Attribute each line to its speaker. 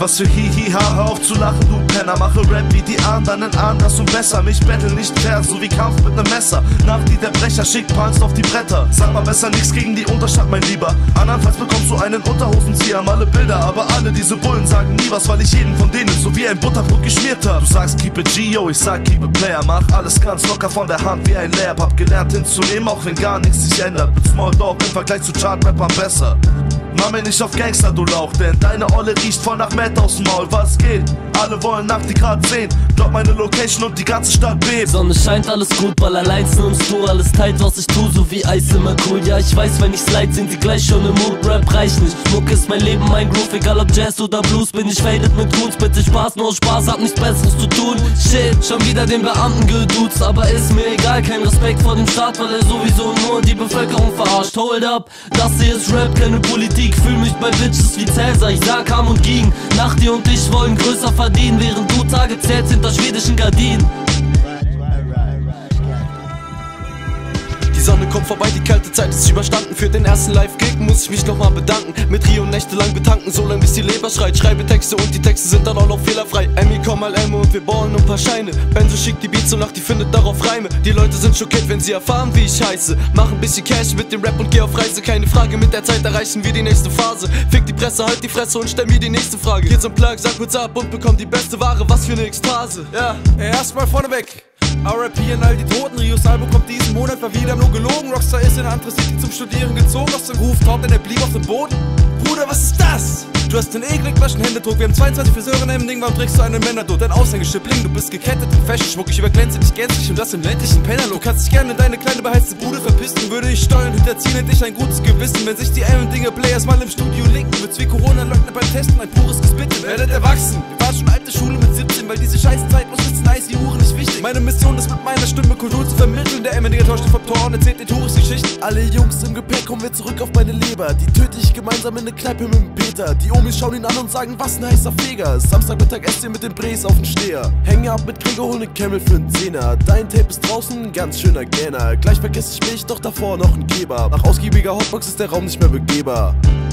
Speaker 1: was für Hihi, hör auf zu lachen, du Penner. Mache Rap wie die anderen anders und besser. Mich battle nicht fair, so wie Kampf mit nem Messer. Nach die der Brecher schickt Punks auf die Bretter. Sag mal besser nix gegen die Unterstadt, mein Lieber. Andernfalls bekommst du einen Unterhosenzieher. Male Bilder, aber alle diese Bullen sagen nie was, weil ich jeden von denen so wie ein Butterbrot geschmiert hab. Du sagst keep it G, yo, ich sag keep it Player. Mach alles ganz locker von der Hand wie ein Lab. Hab gelernt hinzunehmen, auch wenn gar nichts sich ändert. Mit Small Dog im Vergleich zu Chart-Rappern besser. Mach mir nicht auf Gangster, du Lauch, denn deine Olle riecht voll nach Meth aus dem Maul. Was geht? Alle wollen nach die grad sehen. Drop meine Location und die ganze Stadt bebt.
Speaker 2: Sonne scheint, alles gut, Ball allein nimmst du alles tight, was ich tu, so wie Eis immer cool. Ja, ich weiß, wenn ich slide, sind die gleich schon im Mood. Rap reicht nicht, Muck ist mein Leben, mein Groove. Egal ob Jazz oder Blues, bin ich faded mit Goons. Bitte Spaß, nur Spaß, hab nichts Besseres zu tun. Shit, schon wieder den Beamten geduzt, aber ist mir egal, kein Respekt vor dem Staat, weil er sowieso nur die Bevölkerung verarscht. Hold up, das hier ist Rap, keine Politik. Fühl mich bei Bitches wie Cäsar, ich sah, kam und ging. Nachti und ich wollen größer verdienen, während du Tage zählst hinter schwedischen Gardinen.
Speaker 3: Die Sonne kommt vorbei, die kalte Zeit ist überstanden. Für den ersten Live-Gig muss ich mich nochmal bedanken. Mit Rio nächtelang betanken, so lang bis die Leber schreit. Schreibe Texte und die Texte sind dann auch noch fehlerfrei. Emmy, komm mal Emme und wir ballen ein paar Scheine. Benzo schickt die Beats und nach die findet darauf Reime. Die Leute sind schockiert, wenn sie erfahren, wie ich heiße. Mach ein bisschen Cash mit dem Rap und geh auf Reise. Keine Frage, mit der Zeit erreichen wir die nächste Phase. Fick die Presse, halt die Fresse und stell mir die nächste Frage. Geh zum Plug, sag kurz ab und bekomm die beste Ware. Was für eine Ekstase. Ja,
Speaker 4: erstmal vorneweg. R.I.P. an all die Toten, Rios Album kommt diesen Monat, war wieder nur gelogen. Rockstar ist in eine andere City zum Studieren gezogen. Aus dem Rooftop, denn er blieb auf dem Boden. Bruder, was ist das? Du hast den eklig waschen Händedruck. Wir haben 22 Friseure im Ding, warum trägst du einen Männerdot? Dein Aushängeschippling, du bist gekettet im Fashion-Schmuck. Ich überglänze dich gänzlich und das im ländlichen Pennerlook. Du kannst dich gerne in deine kleine beheizte Bude verpissen. Würde ich Steuern hinterziehen, hätte ich ein gutes Gewissen. Wenn sich die Dinge-Players mal im Studio linken, wird's wie Corona-Leugner beim Testen ein pures Gespitte. Werdet erwachsen, wir waren schon alte Schule mit 17, weil diese scheiß Zeit muss wissen, nice, die Uhren nicht wichtig. Meine Mission ist mit meiner Stimme Kultur zu vermitteln. Der MND täuscht vom Tor und erzählt die Tourist-Geschichten. Alle Jungs im Gepäck kommen wir zurück auf meine Leber. Die töte ich gemeinsam in der Kneipe mit dem Peter. Die Omis schauen ihn an und sagen, was ein heißer Feger. Samstagmittag esst ihr mit den Brees auf den Steher. Hänge ab mit Gregor, hol ne Camel für n Zehner. Dein Tape ist draußen, ganz schöner Gähner. Gleich vergesse ich mich, doch davor noch ein Geber. Nach ausgiebiger Hotbox ist der Raum nicht mehr begehbar.